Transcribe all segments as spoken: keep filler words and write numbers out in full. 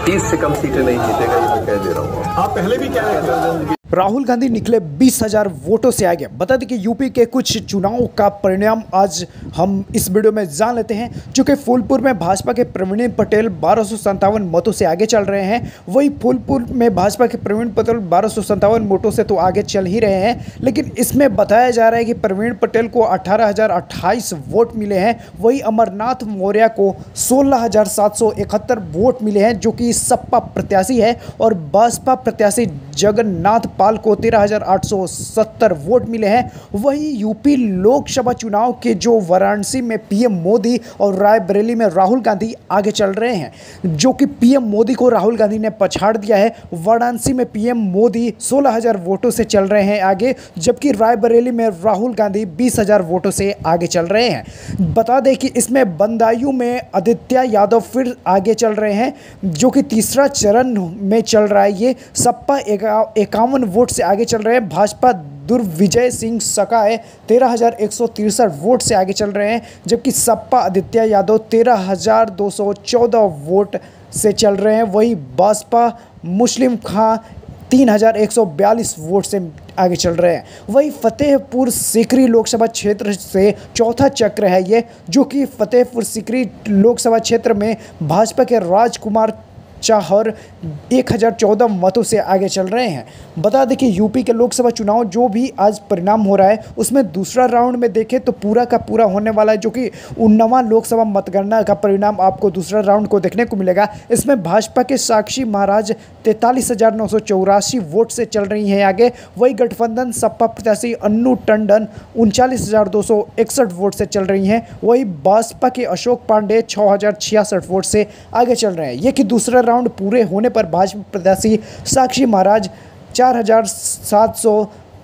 तीस से कम सीटें नहीं जीतेगा, ये मैं कह दे रहा हूँ। आप पहले भी कह रहे थे। राहुल गांधी निकले बीस हजार वोटों से आगे। बता दें कि यूपी के कुछ चुनावों का परिणाम आज हम इस वीडियो में जान लेते हैं। चूँकि फूलपुर में भाजपा के प्रवीण पटेल बारह सौ संतावन मतों से आगे चल रहे हैं, वही फूलपुर में भाजपा के प्रवीण पटेल बारह सौ संतावन वोटों से तो आगे चल ही रहे हैं, लेकिन इसमें बताया जा रहा है कि प्रवीण पटेल को अठारह हजार अट्ठाईस वोट मिले हैं, वही अमरनाथ मौर्य को सोलह हजार सात सौ इकहत्तर वोट मिले हैं, जो कि सपा प्रत्याशी है, और बसपा प्रत्याशी जगन्नाथ पाल को तेरह हजार आठ सौ सत्तर वोट मिले हैं। वही यूपी लोकसभा चुनाव के जो वाराणसी में पीएम मोदी और रायबरेली में राहुल गांधी आगे चल रहे हैं, जो कि पीएम मोदी को राहुल गांधी ने पछाड़ दिया है। वाराणसी में पीएम मोदी सोलह हजार वोटों से चल रहे हैं आगे, जबकि रायबरेली में राहुल गांधी बीस हजार वोटों से आगे चल रहे हैं। बता दें कि इसमें बदायूं में आदित्य यादव फिर आगे चल रहे हैं, जो कि तीसरा चरण में चल रहा है। ये सपा इक्यावन वोट से आगे चल रहे हैं। भाजपा दुर्विजय सिंह सकाय तेरह हजार एक सौ तिरसठ वोट से आगे चल रहे हैं, जबकि सपा आदित्य यादव तेरह हजार दो सौ चौदह वोट से चल रहे हैं। वही बसपा मुस्लिम खां तीन हजार एक सौ बयालीस वोट से आगे चल रहे हैं। वही फतेहपुर सीकरी लोकसभा क्षेत्र से चौथा चक्र है ये, जो कि फतेहपुर सीकरी लोकसभा क्षेत्र में भाजपा के राजकुमार चाहर एक हज़ार चौदह मतों से आगे चल रहे हैं। बता दें कि यूपी के लोकसभा चुनाव जो भी आज परिणाम हो रहा है, उसमें दूसरा राउंड में देखें तो पूरा का पूरा होने वाला है, जो कि उन्नवां लोकसभा मतगणना का परिणाम आपको दूसरा राउंड को देखने को मिलेगा। इसमें भाजपा के साक्षी महाराज तैंतालीस हजार नौ सौ चौरासी वोट से चल रही हैं आगे। वही गठबंधन सपा प्रत्याशी अन्नू टंडन उनचालीस हजार दो सौ इकसठ वोट से चल रही हैं। वही बसपा के अशोक पांडे छः हजार छियासठ वोट से आगे चल रहे हैं। ये कि दूसरा राउंड पूरे होने पर भाजपा प्रत्याशी साक्षी महाराज चार हजार सात सौ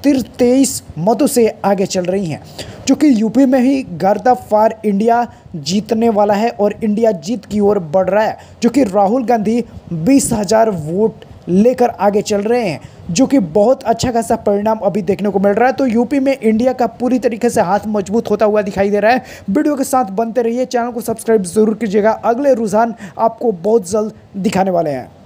तेईस मतों से आगे चल रही हैं, जो कि यूपी में ही गर्दा फॉर इंडिया जीतने वाला है और इंडिया जीत की ओर बढ़ रहा है, जो कि राहुल गांधी बीस हजार वोट लेकर आगे चल रहे हैं, जो कि बहुत अच्छा खासा परिणाम अभी देखने को मिल रहा है। तो यूपी में इंडिया का पूरी तरीके से हाथ मजबूत होता हुआ दिखाई दे रहा है। वीडियो के साथ बनते रहिए, चैनल को सब्सक्राइब जरूर कीजिएगा। अगले रुझान आपको बहुत जल्द दिखाने वाले हैं।